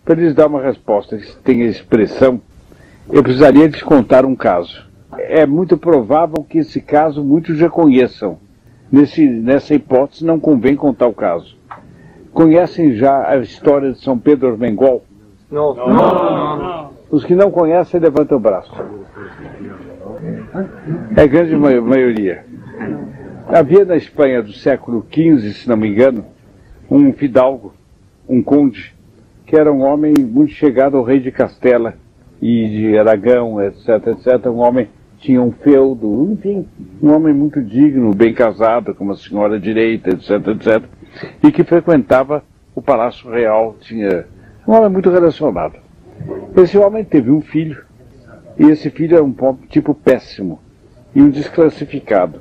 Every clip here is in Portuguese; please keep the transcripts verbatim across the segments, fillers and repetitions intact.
para lhes dar uma resposta que tenha expressão, eu precisaria lhes contar um caso. É muito provável que esse caso muitos já conheçam. Nesse, nessa hipótese, não convém contar o caso. Conhecem já a história de São Pedro Armengol? Não. Não. Não. Não. Os que não conhecem, levantem o braço. É a grande maioria. Havia na Espanha do século quinze, se não me engano, um fidalgo, um conde, que era um homem muito chegado ao rei de Castela e de Aragão, etc, etcétera. Um homem tinha um feudo, enfim, um homem muito digno, bem casado, com uma senhora direita, etc, etcétera, e que frequentava o Palácio Real, tinha um homem muito relacionado. Esse homem teve um filho, e esse filho era um tipo péssimo, e um desclassificado.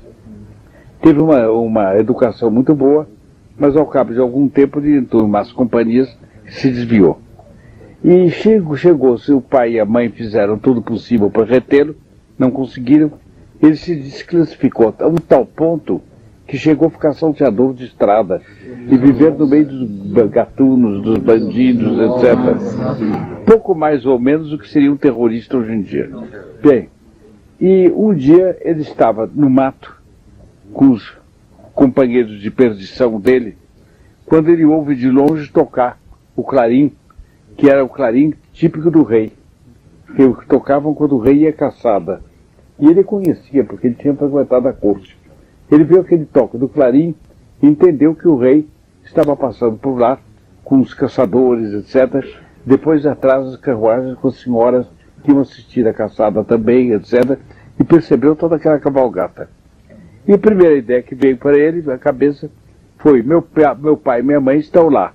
Teve uma, uma educação muito boa, mas ao cabo de algum tempo ele entrou em más companhias e se desviou. E chegou, chegou, seu pai e a mãe fizeram tudo possível para retê-lo, não conseguiram, ele se desclassificou a um tal ponto que chegou a ficar salteador de estrada e viver no meio dos gatunos, dos bandidos, etcétera. Pouco mais ou menos o que seria um terrorista hoje em dia. Bem, e um dia ele estava no mato com os companheiros de perdição dele, quando ele ouve de longe tocar o clarim, que era o clarim típico do rei, que tocavam quando o rei ia caçada. E ele conhecia, porque ele tinha frequentado a corte. Ele viu aquele toque do clarim e entendeu que o rei estava passando por lá com os caçadores, etcétera. Depois atrás as carruagens com as senhoras que iam assistir a caçada também, etcétera. E percebeu toda aquela cavalgata. E a primeira ideia que veio para ele, na cabeça, foi: meu, meu pai e minha mãe estão lá.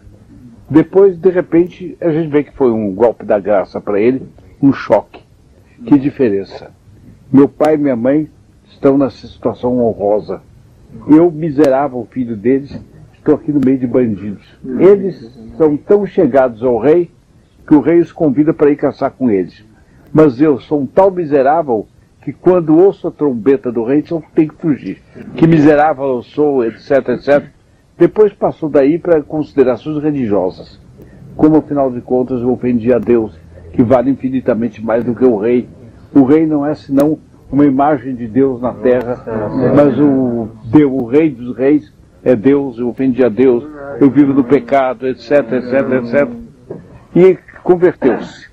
Depois, de repente, a gente vê que foi um golpe da graça para ele, um choque. Que diferença. Meu pai e minha mãe estão nessa situação honrosa. Eu, miserável filho deles, estou aqui no meio de bandidos. Eles são tão chegados ao rei que o rei os convida para ir caçar com eles. Mas eu sou um tal miserável que quando ouço a trombeta do rei, só tenho que fugir. Que miserável eu sou, etc, etcétera. Depois passou daí para considerações religiosas. Como, afinal de contas, eu ofendi a Deus, que vale infinitamente mais do que o rei. O rei não é senão uma imagem de Deus na terra, mas o, Deus, o rei dos reis é Deus, eu ofendi a Deus, eu vivo no pecado, etc, etc, etcétera. E converteu-se.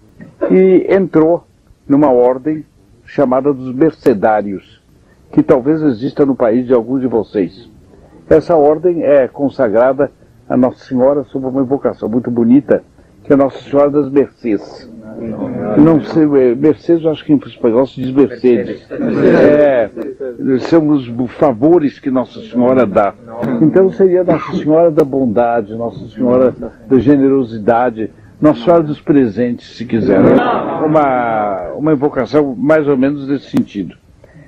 E entrou numa ordem chamada dos mercedários, que talvez exista no país de alguns de vocês. Essa ordem é consagrada a Nossa Senhora sob uma invocação muito bonita, que é Nossa Senhora das Mercês. Não sei, Mercês eu acho que em espanhol se diz Mercedes. É, são os favores que Nossa Senhora dá. Então seria Nossa Senhora da Bondade, Nossa Senhora da Generosidade, Nossa Senhora dos Presentes, se quiser. Uma, uma invocação mais ou menos desse sentido.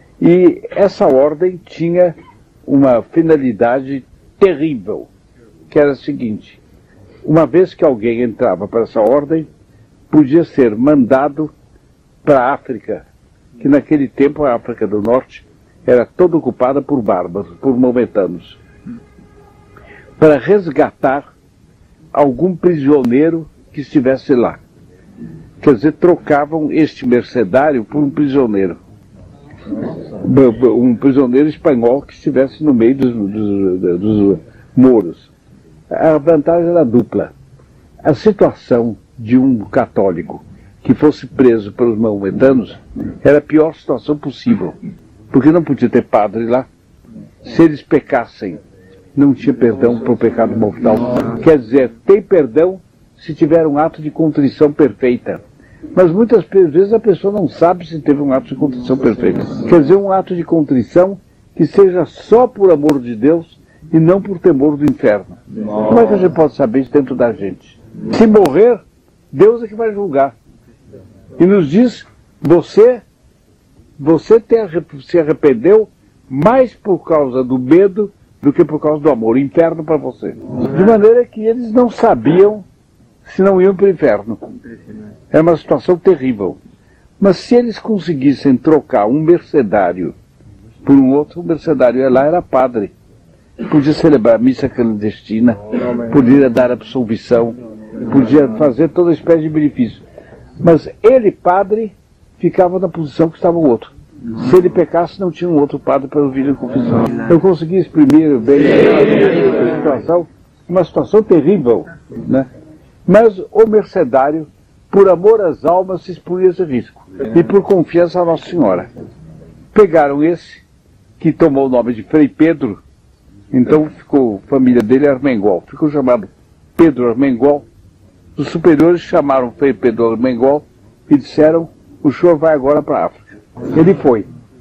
E essa ordem tinha uma finalidade terrível, que era a seguinte: uma vez que alguém entrava para essa ordem, podia ser mandado para a África, que naquele tempo a África do Norte era toda ocupada por bárbaros, por maometanos, para resgatar algum prisioneiro que estivesse lá. Quer dizer, trocavam este mercedário por um prisioneiro. Um prisioneiro espanhol que estivesse no meio dos, dos, dos mouros. A vantagem era dupla. A situação de um católico que fosse preso pelos maometanos era a pior situação possível, porque não podia ter padre lá. Se eles pecassem, não tinha perdão para o pecado mortal. Quer dizer, tem perdão se tiver um ato de contrição perfeita. Mas muitas vezes a pessoa não sabe se teve um ato de contrição perfeito. Quer dizer, um ato de contrição que seja só por amor de Deus e não por temor do inferno. Como é que a gente pode saber isso dentro da gente? Se morrer, Deus é que vai julgar. E nos diz: você, você se arrependeu mais por causa do medo do que por causa do amor. O inferno para você. De maneira que eles não sabiam se não iam para o inferno. É uma situação terrível. Mas se eles conseguissem trocar um mercedário por um outro, o mercedário ia lá, era padre. Podia celebrar missa clandestina, podia dar absolvição, podia fazer toda espécie de benefício. Mas ele, padre, ficava na posição que estava o outro. Se ele pecasse, não tinha um outro padre para ouvir a confissão. Eu consegui exprimir bem a situação, uma situação terrível, né? Mas o mercedário, por amor às almas, se expunha a esse risco. E por confiança a Nossa Senhora. Pegaram esse, que tomou o nome de Frei Pedro, então ficou, a família dele é Armengol, ficou chamado Pedro Armengol. Os superiores chamaram Frei Pedro Armengol e disseram: o senhor vai agora para a África. Ele foi.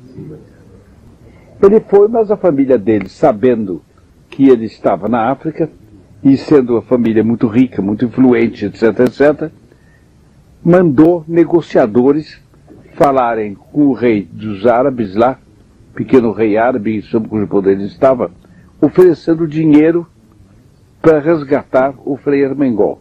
Ele foi, mas a família dele, sabendo que ele estava na África, e sendo uma família muito rica, muito influente, etc, etcétera, mandou negociadores falarem com o rei dos árabes lá, pequeno rei árabe, sob cujo poder ele estava, oferecendo dinheiro para resgatar o Frei Armengol.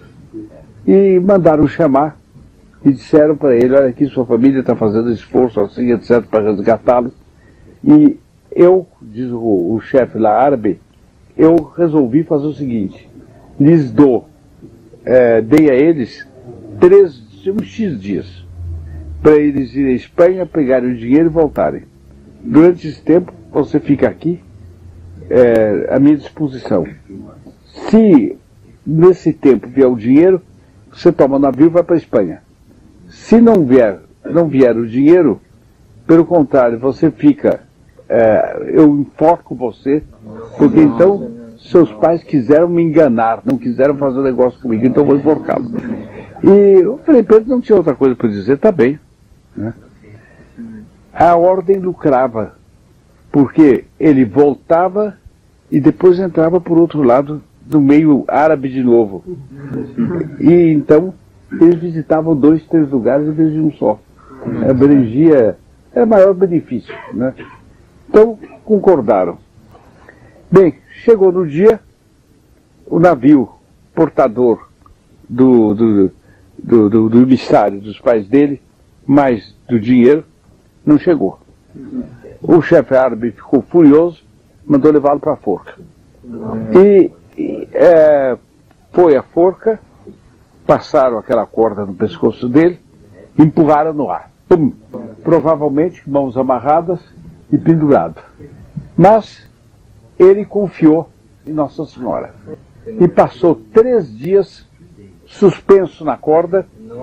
E mandaram chamar e disseram para ele: olha aqui, sua família está fazendo esforço assim, etcétera, para resgatá-lo. E eu, diz o, o chefe lá árabe, eu resolvi fazer o seguinte: lhes dou, é, dei a eles três, uns X dias, para eles irem à Espanha, pegarem o dinheiro e voltarem. Durante esse tempo, você fica aqui, é, à minha disposição. Se nesse tempo vier o dinheiro, você toma o navio e vai para a Espanha. Se não vier, não vier o dinheiro, pelo contrário, você fica, é, eu enforco você, porque então seus pais quiseram me enganar, não quiseram fazer um negócio comigo, então eu vou enforcá-lo. E o Frei Pedro não tinha outra coisa para dizer, tá bem, né? A ordem lucrava, porque ele voltava e depois entrava por outro lado do meio árabe de novo. E então eles visitavam dois, três lugares em vez de um só. Abrangia, era maior benefício, né? Então concordaram. Bem, chegou no dia, o navio portador do, do, do, do, do emissário dos pais dele, mais do dinheiro, não chegou. O chefe árabe ficou furioso, mandou levá-lo para a forca. E, e é, foi a forca, passaram aquela corda no pescoço dele, empurraram no ar. Pum! Provavelmente mãos amarradas e pendurado. Mas ele confiou em Nossa Senhora. E passou três dias suspenso na corda,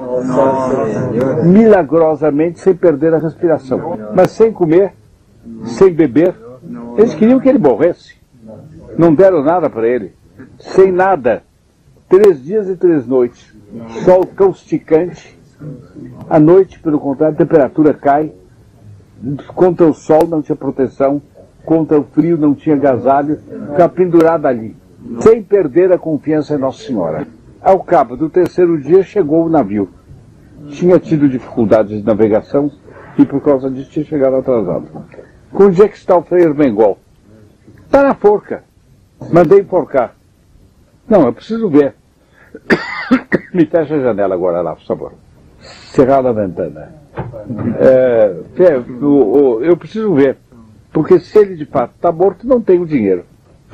milagrosamente sem perder a respiração. Mas sem comer, sem beber. Eles queriam que ele morresse. Não deram nada para ele. Sem nada. Três dias e três noites. Sol causticante. À noite, pelo contrário, a temperatura cai. Contra o sol não tinha proteção. Contra o frio não tinha agasalho. Ficava pendurado ali. Sem perder a confiança em Nossa Senhora. Ao cabo do terceiro dia chegou o navio. Tinha tido dificuldades de navegação e por causa disso tinha chegado atrasado. Onde é que está o Frei Armengol? Está na forca. Mandei enforcar. Não, eu preciso ver. Me fecha a janela agora lá, por favor. Cerrada a ventana. É, eu, eu preciso ver. Porque se ele de fato está morto, não tem o dinheiro.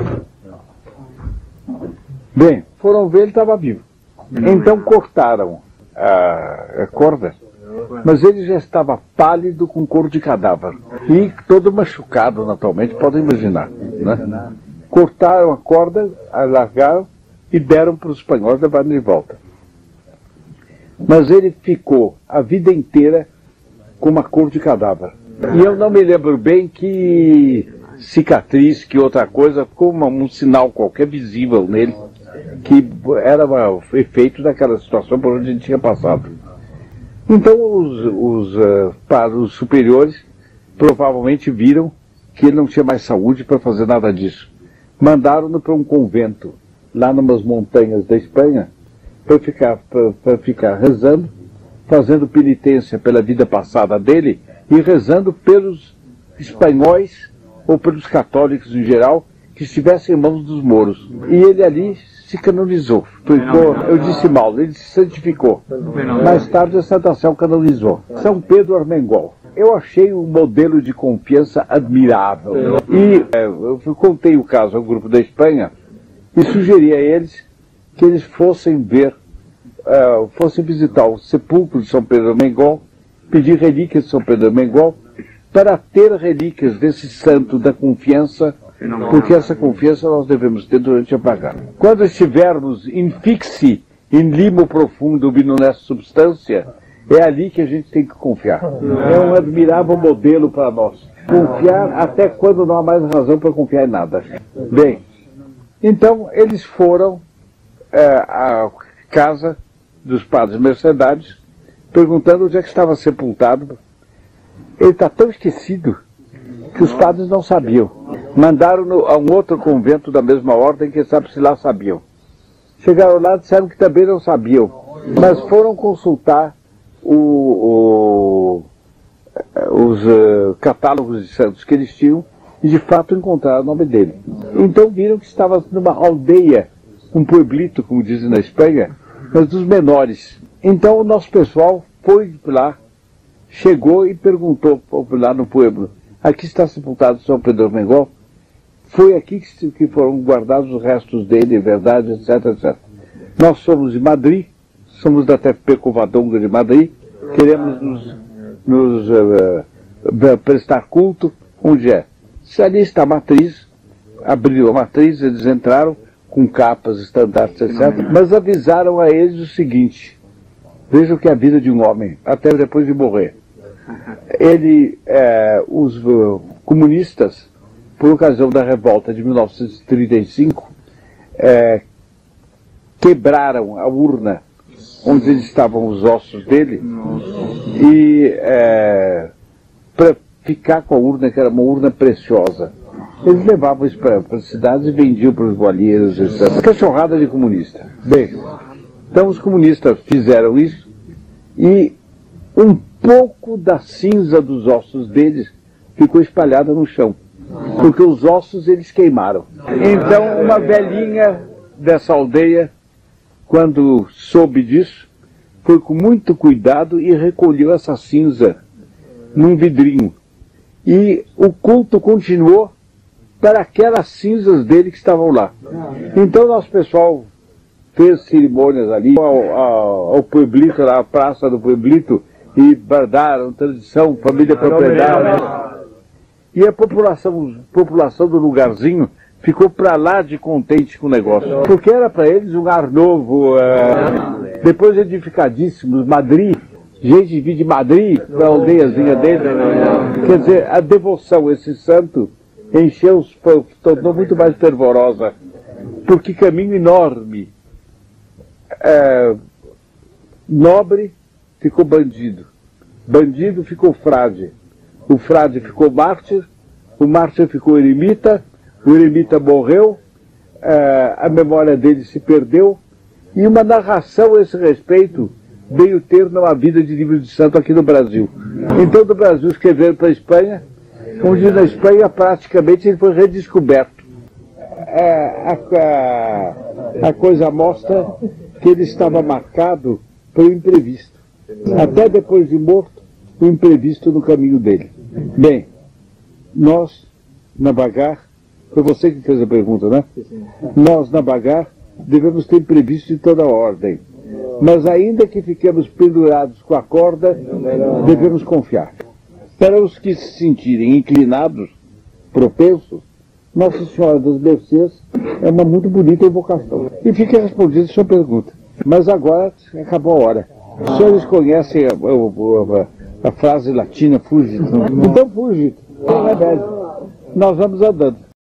Bem, foram ver, ele estava vivo. Então cortaram a, a corda, mas ele já estava pálido, com cor de cadáver. E todo machucado, naturalmente, podem imaginar, né? Cortaram a corda, alargaram e deram para os espanhóis levarem de volta. Mas ele ficou a vida inteira com uma cor de cadáver. E eu não me lembro bem que cicatriz, que outra coisa, ficou uma, um sinal qualquer visível nele, que era o efeito daquela situação por onde ele tinha passado. Então os, os, uh, para os superiores provavelmente viram que ele não tinha mais saúde para fazer nada disso. Mandaram-no para um convento, lá numas montanhas da Espanha, para ficar, para ficar rezando, fazendo penitência pela vida passada dele e rezando pelos espanhóis ou pelos católicos em geral que estivessem em mãos dos mouros. E ele ali se canonizou. Ficou, eu disse mal, ele se santificou. Mais tarde a Santa Sé o canonizou. São Pedro Armengol. Eu achei um modelo de confiança admirável. E é, eu contei o caso ao grupo da Espanha e sugeri a eles que eles fossem ver, uh, fossem visitar o sepulcro de São Pedro Mengol, pedir relíquias de São Pedro Mengol, para ter relíquias desse santo da confiança, porque essa confiança nós devemos ter durante a bagagem. Quando estivermos in fixi, in limo profundo, binonesta substância, é ali que a gente tem que confiar. É um admirável modelo para nós. Confiar até quando não há mais razão para confiar em nada. Bem, então eles foram é, à casa dos padres mercedários, perguntando onde é que estava sepultado. Ele está tão esquecido que os padres não sabiam. Mandaram no, a um outro convento da mesma ordem, quem sabe se lá sabiam. Chegaram lá e disseram que também não sabiam, mas foram consultar o, o, os uh, catálogos de santos que eles tinham e de fato encontraram o nome dele. Então viram que estava numa aldeia, um pueblito, como dizem na Espanha, mas dos menores. Então o nosso pessoal foi lá, chegou e perguntou lá no pueblo: aqui está sepultado São Pedro Mengol? Foi aqui que, que foram guardados os restos dele, verdade, etc, etcétera. Nós somos de Madrid, somos da T F P Covadonga de Madrid, queremos nos, nos uh, uh, prestar culto. Onde é? Se ali está a matriz, abriu a matriz, eles entraram com capas, estandartes, etcétera. Mas avisaram a eles o seguinte: vejam que é a vida de um homem, até depois de morrer. Ele, é, os uh, comunistas, por ocasião da revolta de mil novecentos e trinta e cinco, é, quebraram a urna onde estavam os ossos dele e é, para ficar com a urna, que era uma urna preciosa, eles levavam isso para as cidades e vendiam para os boalheiros, etcétera. Cachorrada de comunista. Bem, então os comunistas fizeram isso e um pouco da cinza dos ossos deles ficou espalhada no chão, porque os ossos eles queimaram. Então uma velhinha dessa aldeia, quando soube disso, foi com muito cuidado e recolheu essa cinza num vidrinho. E o culto continuou para aquelas cinzas dele que estavam lá. Então nosso pessoal fez cerimônias ali, ao, ao, ao pueblito, na praça do pueblito, e bardaram, tradição, família, propriedade. E a população, população do lugarzinho ficou para lá de contente com o negócio, porque era para eles um ar novo, é, depois edificadíssimos, Madrid, gente vir de Madrid para a aldeiazinha dele. Quer dizer, a devoção a esse santo encheu, tornou muito mais fervorosa, porque caminho enorme, é, nobre ficou bandido, bandido ficou frade, o frade ficou mártir, o mártir ficou eremita, o eremita morreu, a memória dele se perdeu, e uma narração a esse respeito veio ter numa vida de livro de santo aqui no Brasil. Então do Brasil escreveram para a Espanha, onde na Espanha praticamente ele foi redescoberto. A, a, a coisa mostra que ele estava marcado pelo imprevisto. Até depois de morto, o imprevisto no caminho dele. Bem, nós, na Bagar, foi você que fez a pergunta, né? Nós, na Bagar, devemos ter imprevisto de toda ordem. Mas ainda que fiquemos pendurados com a corda, devemos confiar. Para os que se sentirem inclinados, propensos, Nossa Senhora das Mercês é uma muito bonita invocação. E fica respondida a sua pergunta. Mas agora acabou a hora. Os senhores conhecem a, a, a, a frase latina, fugit? Então fugit, tem remédio. Nós vamos andando.